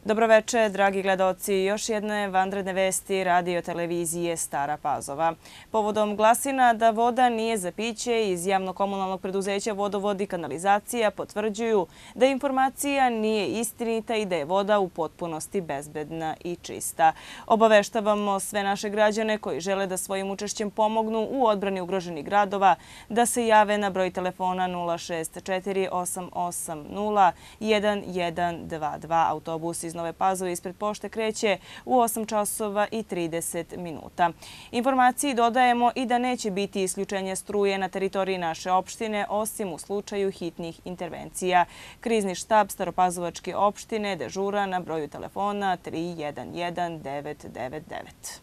Dobroveče, dragi gledaoci. Još jedne vanredne vesti radio televizije Stara Pazova. Povodom glasina da voda nije za piće iz javno-komunalnog preduzeća Vodovod i kanalizacija potvrđuju da informacija nije istinita i da je voda u potpunosti bezbedna i čista. Obaveštavamo sve naše građane koji žele da svojim učešćem pomognu u odbrani ugroženih gradova da se jave na broj telefona 064 880 1122. Autobus iz Nove Pazove ispred pošte kreće u 8 časova i 30 minuta. Informaciji dodajemo i da neće biti isključenje struje na teritoriji naše opštine, osim u slučaju hitnih intervencija. Krizni štab Staropazovačke opštine dežura na broju telefona 311 999.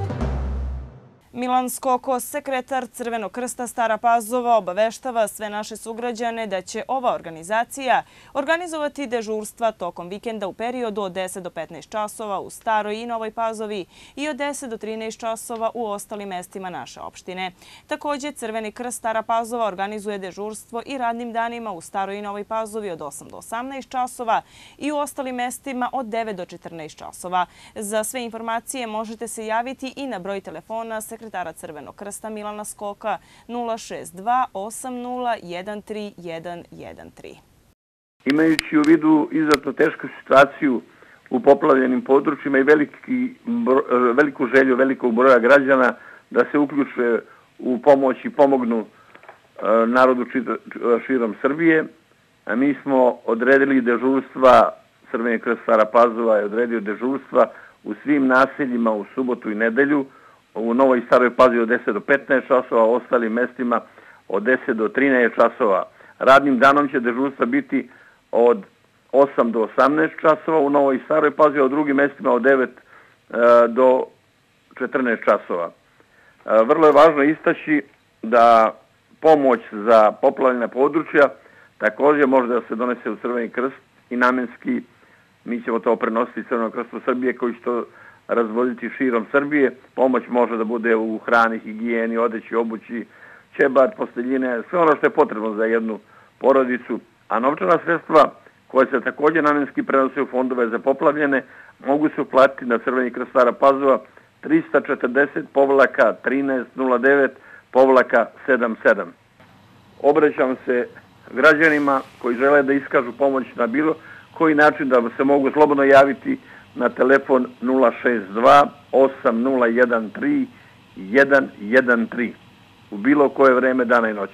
Milan Skoko, sekretar Crvenog krsta Stara Pazova, obaveštava sve naše sugrađane da će ova organizacija organizovati dežurstva tokom vikenda u periodu od 10 do 15 časova u Staroj i Novoj Pazovi i od 10 do 13 časova u ostalim mestima naše opštine. Također, Crveni krst Stara Pazova organizuje dežurstvo i radnim danima u Staroj i Novoj Pazovi od 8 do 18 časova i u ostalim mestima od 9 do 14 časova. Za sve informacije možete se javiti i na broj telefona sekretara Crvenog krsta Milana Skoka 062 80 13113. Imajući u vidu izuzetno tešku situaciju u poplavljenim područjima i veliku želju velikog broja građana da se uključe u pomoć i pomognu narodu širom Srbije, mi smo odredili dežurstva, Crveni krst Stara Pazova je odredio dežurstva u svim naseljima u subotu i nedelju, u Novoj i Staroj Pazovi od 10 do 15 časova, a ostalim mestima od 10 do 13 časova. Radnim danom će dežurstva biti od 8 do 18 časova u Novoj i Staroj Pazovi, a u drugim mestima od 9 do 14 časova. Vrlo je važno istaći da pomoć za poplavljena područja također može da se donese u Crveni krst i namenski mi ćemo to prenositi Crvenom krstu Srbije koji će to razvoditi širom Srbije. Pomoć može da bude u hrani, higijeni, odeći, obući, ćebat, posteljine, sve ono što je potrebno za jednu porodicu. A novčana sredstva koje se također namenski prenose u fondove za poplavljene mogu se uplatiti na Crveni krst Stara Pazova 340-1309-77. Obraćam se građanima koji žele da iskažu pomoć na bilo koji način, da se mogu slobodno javiti na telefon 062 8013 113 u bilo koje vreme dana i noći.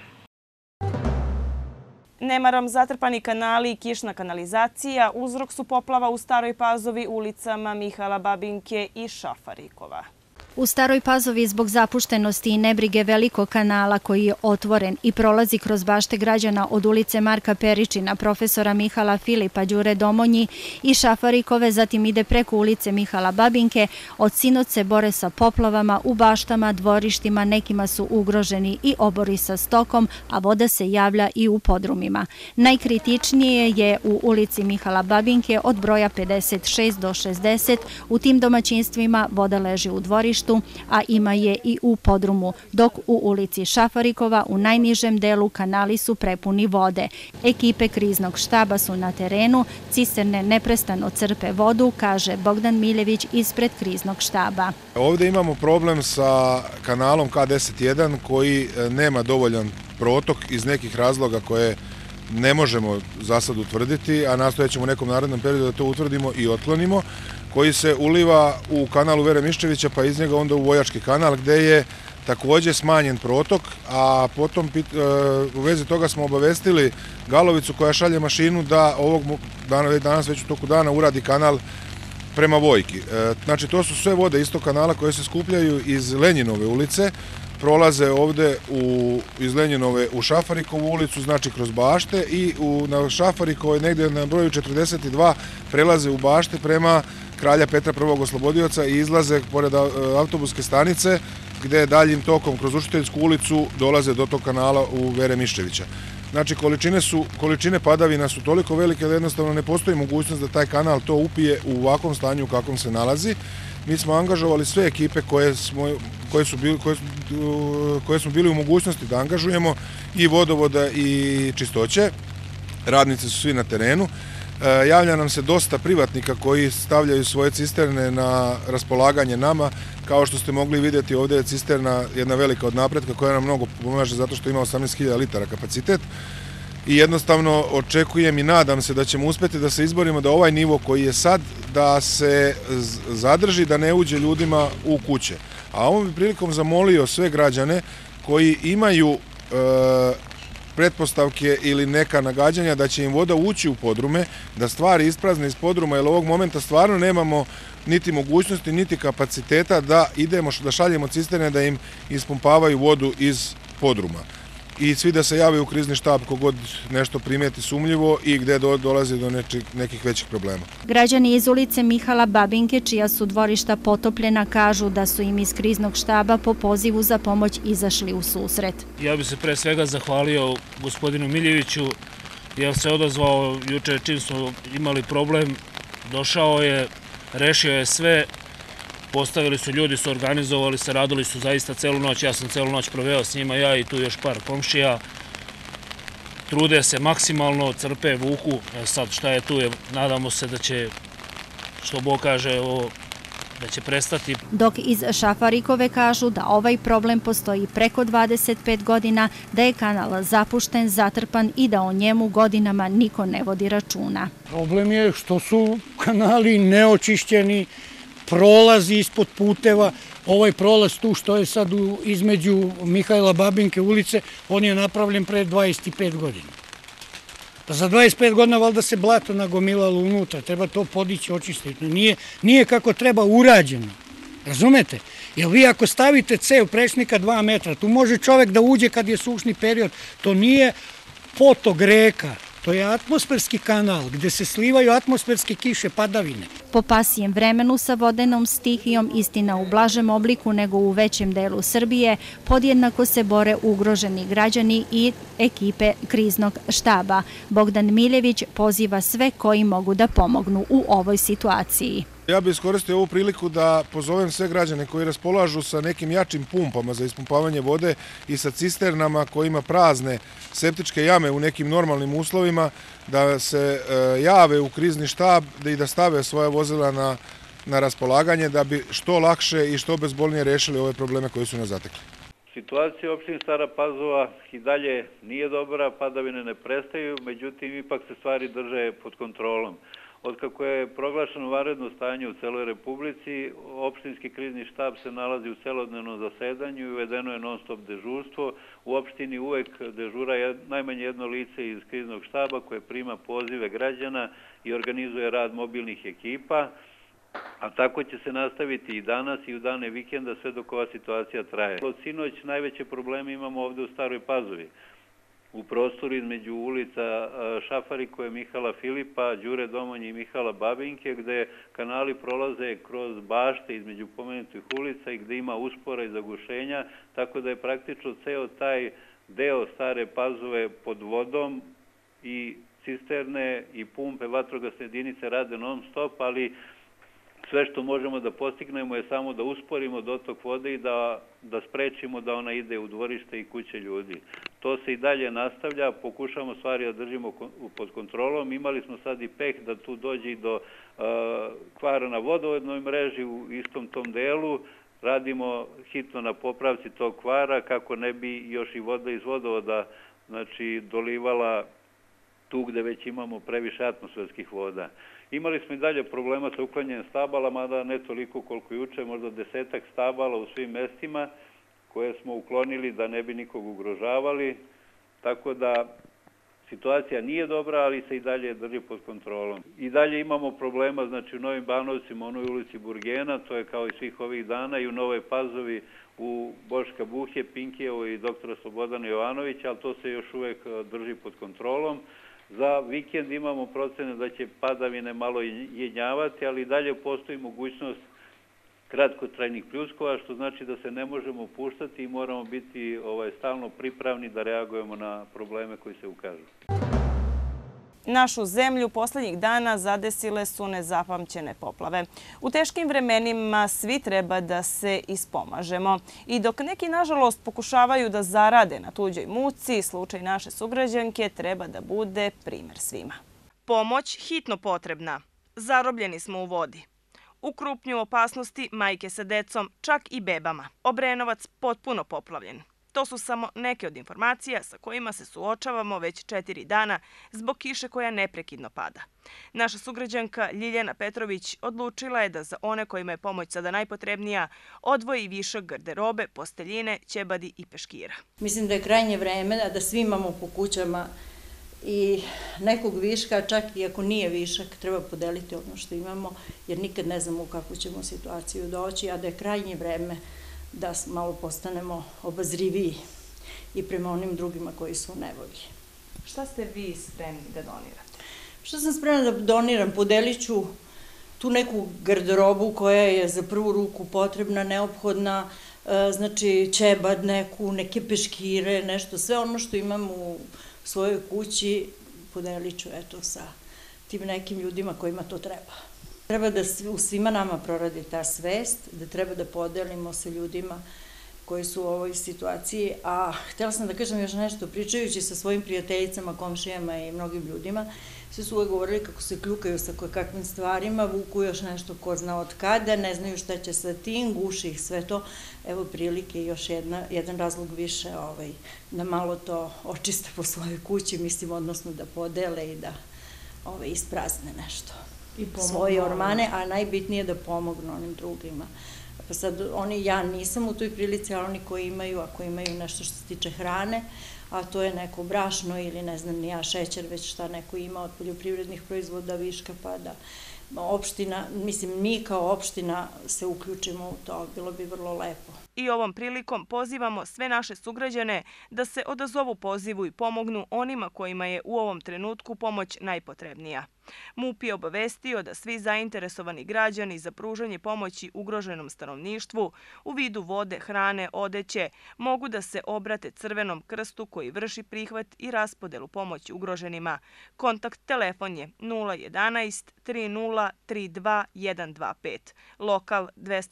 Nemarom zatrpani kanali i kišna kanalizacija uzrok su poplava u Staroj Pazovi ulicama Mihala Babinke i Šafarikova. U Staroj Pazovi zbog zapuštenosti i nebrige velikog kanala koji je otvoren i prolazi kroz bašte građana od ulice Marka Peričina, profesora Mihala Filipa, Đure Domonji i Šafarikove, zatim ide preko ulice Mihala Babinke, od sinoć se bore sa poplavama u baštama, dvorištima, nekima su ugroženi i obori sa stokom, a voda se javlja i u podrumima. Najkritičnije je u ulici Mihala Babinke od broja 56 do 60. U tim domaćinstvima voda leži u dvorištu, a ima je i u podrumu, dok u ulici Šafarikova u najnižem delu kanali su prepuni vode. Ekipe kriznog štaba su na terenu, cisterne neprestano crpe vodu, kaže Bogdan Miljević ispred kriznog štaba. Ovdje imamo problem sa kanalom K10-1 koji nema dovoljan protok iz nekih razloga koje ne možemo za sad utvrditi, a nastojat ćemo u nekom narednom periodu da to utvrdimo i otklonimo, koji se uliva u kanalu Vere Miščevića pa iz njega onda u Vojački kanal gde je također smanjen protok, a potom u vezi toga smo obavestili Galovicu koja šalje mašinu da ovog dana, danas već u toku dana uradi kanal prema Vojki. Znači to su sve vode iz tog kanala koje se skupljaju iz Lenjinove ulice, prolaze ovde iz Lenjinove u Šafarikovu ulicu, znači kroz bašte i na Šafarikovoj negdje na broju 42 prelaze u bašte prema Kralja Petra I. Oslobodioca i izlaze pored autobuske stanice gde daljim tokom kroz Učiteljsku ulicu dolaze do tog kanala u Vere Miščevića. Znači količine padavina su toliko velike da jednostavno ne postoji mogućnost da taj kanal to upije u ovakvom stanju u kakvom se nalazi. Mi smo angažovali sve ekipe koje smo bili u mogućnosti da angažujemo, i vodovoda i čistoće. Radnici su svi na terenu. Javlja nam se dosta privatnika koji stavljaju svoje cisterne na raspolaganje nama. Kao što ste mogli vidjeti, ovdje je cisterna jedna velika od napretka koja nam mnogo pomaže zato što ima 18.000 litara kapacitet. I jednostavno očekujem i nadam se da ćemo uspjeti da se izborimo da ovaj nivo koji je sad, da se zadrži, da ne uđe ljudima u kuće. A ovom bi prilikom zamolio sve građane koji imaju pretpostavke ili neka nagađanja da će im voda ući u podrume, da stvari isprazne iz podruma, jer ovog momenta stvarno nemamo niti mogućnosti, niti kapaciteta da idemo, da šaljemo cisterne da im ispumpavaju vodu iz podruma. I svi da se jave u krizni štab kogod nešto primijeti sumnjivo i gdje dolazi do nekih većih problema. Građani iz ulice Mihala Babinke, čija su dvorišta potopljena, kažu da su im iz kriznog štaba po pozivu za pomoć izašli u susret. Ja bih se pre svega zahvalio gospodinu Miljeviću, jer se odazvao juče čim smo imali problem, došao je, rešio je sve. Postavili su ljudi, su organizovali se, radili su zaista celu noć. Ja sam celu noć proveo s njima, ja i tu još par komšija. Trude se maksimalno, crpe, vuku. Sad šta je tu, nadamo se da će, što Bog kaže, da će prestati. Dok iz Šafarikove kažu da ovaj problem postoji preko 25 godina, da je kanal zapušten, zatrpan i da o njemu godinama niko ne vodi računa. Problem je što su kanali neočišćeni, prolazi ispod puteva. Ovaj prolaz tu što je sad između Mihajla Babinke ulice, on je napravljen pre 25 godina. Za 25 godina valjda se blato nagomilalo unutra, treba to podići, očistiti. Nije kako treba urađeno, razumete? Jer vi ako stavite cev prečnika 2 metra, tu može čovek da uđe kad je sušni period, to nije potok reka. To je atmosferski kanal gdje se slivaju atmosferske kiše, padavine. Po pasijem vremenu sa vodenom stihijom, istina u blažem obliku nego u većem delu Srbije, podjednako se bore ugroženi građani i ekipe kriznog štaba. Bogdan Miljević poziva sve koji mogu da pomognu u ovoj situaciji. Ja bih iskoristio ovu priliku da pozovem sve građane koji raspolažu sa nekim jačim pumpama za ispumpavanje vode i sa cisternama koji ima prazne septičke jame u nekim normalnim uslovima, da se jave u krizni štab i da stave svoja vozila na raspolaganje da bi što lakše i što bezbolnije rešili ove probleme koji su nas zatekli. Situacija u opštini Stara Pazova i dalje nije dobra, padavine ne prestaju, međutim ipak se stvari drže pod kontrolom. Otkako je proglašeno vanredno stanje u celoj Republici, opštinski krizni štab se nalazi u celodnevnom zasedanju i uvedeno je non-stop dežurstvo. U opštini uvek dežura najmanje jedno lice iz kriznog štaba koje prima pozive građana i organizuje rad mobilnih ekipa, a tako će se nastaviti i danas i u dane vikenda sve dok ova situacija traje. Od sinoć najveće probleme imamo ovde u Staroj Pazovi. U prostoru između ulica Šafarikove, Mihala Filipa, Đure Domonje i Mihala Babinke, gde kanali prolaze kroz bašte između pomenutih ulica i gde ima uspora i zagušenja, tako da je praktično ceo taj deo Stare Pazove pod vodom i cisterne i pumpe vatrogasne jedinice rade non stop, ali sve što možemo da postignemo je samo da usporimo dotok vode i da sprečimo da ona ide u dvorište i kuće ljudi. To se i dalje nastavlja, pokušamo stvari da držimo pod kontrolom. Imali smo sad i peh da tu dođe i do kvara na vodovodnoj mreži u istom tom delu. Radimo hitno na popravci tog kvara kako ne bi još i voda iz vodovoda dolivala tu gde već imamo previše atmosferskih voda. Imali smo i dalje problema sa uklanjanjem stabala, mada ne toliko koliko juče, možda 10-ak stabala u svim mestima koje smo uklonili da ne bi nikog ugrožavali, tako da situacija nije dobra, ali se i dalje drži pod kontrolom. I dalje imamo problema, u Novim Banovcima, onoj ulici Burgena, to je kao i svih ovih dana, i u Novoj Pazovi u Boška Buhje, Pinkijevo i doktora Slobodana Jovanovića, ali to se još uvek drži pod kontrolom. Za vikend imamo procene da će padavine malo jenjavati, ali i dalje postoji mogućnost kratkotrajnih pljuskova, što znači da se ne možemo opuštati i moramo biti stalno pripravni da reagujemo na probleme koji se ukažu. Našu zemlju poslednjih dana zadesile su nezapamćene poplave. U teškim vremenima svi treba da se ispomažemo. I dok neki, nažalost, pokušavaju da zarade na tuđoj muci, slučaj naše sugrađanke treba da bude primer svima. Pomoć hitno potrebna. Zarobljeni smo u vodi. U krupnju opasnosti majke sa decom, čak i bebama. Obrenovac potpuno poplavljen. To su samo neke od informacija sa kojima se suočavamo već 4 dana zbog kiše koja neprekidno pada. Naša sugrađanka Ljiljana Petrović odlučila je da za one kojima je pomoć sada najpotrebnija odvoji višak garderobe, posteljine, ćebadi i peškira. Mislim da je krajnje vreme da svi imamo po kućama i nekog viška, čak i ako nije višak, treba podeliti ono što imamo, jer nikad ne znamo u kakvu ćemo situaciju doći, a da je krajnje vreme da malo postanemo obazriviji i prema onim drugima koji su u nevolji. Šta ste vi spremni da donirate? Šta sam spremna da doniram? Podelit ću tu neku garderobu koja je za prvu ruku potrebna, neophodna, znači ćebad neku, neke peškire, nešto, sve ono što imam u svojoj kući podelit ću sa tim nekim ljudima kojima to treba. Treba da u svima nama proradi ta svest, da treba da podelimo sa ljudima koji su u ovoj situaciji, a htjela sam da kažem još nešto, pričajući sa svojim prijateljicama, komšijama i mnogim ljudima, svi su uvek govorili kako se kljukaju sa kakvim stvarima, vuku još nešto ko zna od kada, ne znaju šta će sa tim, guši ih sve to. Evo prilike još jedan razlog više da malo to očiste po svojoj kući, mislim, odnosno da podele i da isprazne nešto. Svoje ormane, a najbitnije da pomognu onim drugima. Pa sad, ja nisam u toj prilici, ali oni koji imaju, ako imaju nešto što se tiče hrane, a to je neko brašno ili ne znam ni ja šećer, već šta neko ima od poljoprivrednih proizvoda viška, pa da opština, mislim mi kao opština se uključimo u to, bilo bi vrlo lepo. I ovom prilikom pozivamo sve naše sugrađane da se odazovu pozivu i pomognu onima kojima je u ovom trenutku pomoć najpotrebnija. MUP je obavestio da svi zainteresovani građani za pružanje pomoći ugroženom stanovništvu u vidu vode, hrane, odeće mogu da se obrate Crvenom krstu koji vrši prihvat i raspodelu pomoći ugroženima. Kontakt telefon je 011 30 32 125, lokal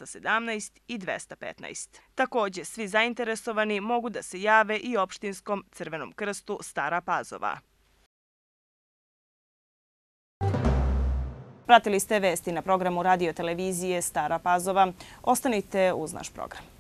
217 i 215. Također, svi zainteresovani mogu da se jave i opštinskom Crvenom krstu Stara Pazova. Pratili ste vesti na programu radio televizije Stara Pazova. Ostanite uz naš program.